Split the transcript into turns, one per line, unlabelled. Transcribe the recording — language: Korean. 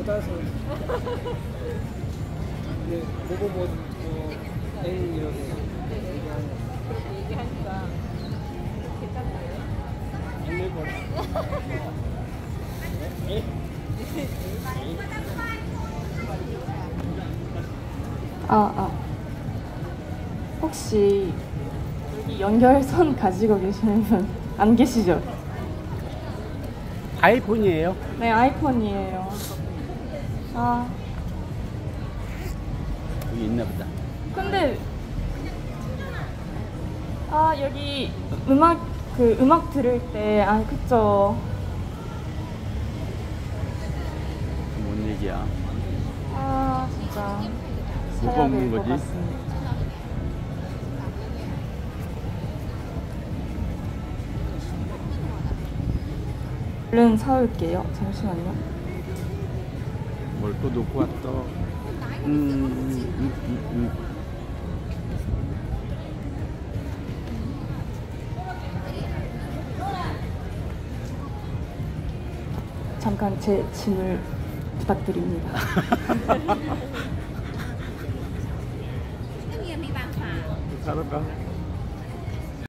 따서. 네, 보고 뭐 애인 이렇게
얘기하니까 괜찮나요?
안 낼 거라.
혹시 여기 연결선 가지고 계시는 분 안 계시죠?
아이폰이에요?
네, 아이폰이에요. 아,
여기 있나 보다.
근데 여기 음악 들을 때 그쵸.
뭔 얘기야?
진짜
못
사야
먹는
될 것
거지?
같습니다. 얼른 사올게요. 잠시만요.
뭘 또 놓고 왔어?
잠깐 제 짐을 부탁드립니다.
사러 가.